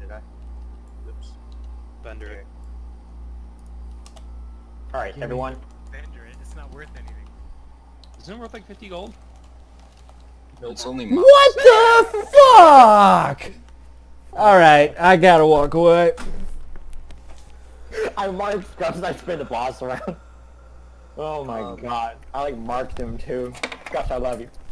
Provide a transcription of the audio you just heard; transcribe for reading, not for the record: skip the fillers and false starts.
Okay. Oops. Bender it. Alright, everyone. Bender it. It's not worth anything. Isn't it worth like 50 gold? It's only What the fuck? Alright, I gotta walk away. I marked Scrubs and I spin the boss around. Oh my god. I like marked him too. Gosh, I love you.